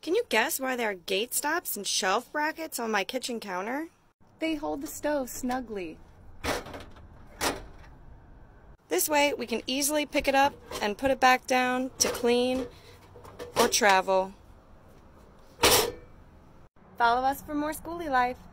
Can you guess why there are gate stops and shelf brackets on my kitchen counter? They hold the stove snugly. This way we can easily pick it up and put it back down to clean or travel. Follow us for more Skoolie life.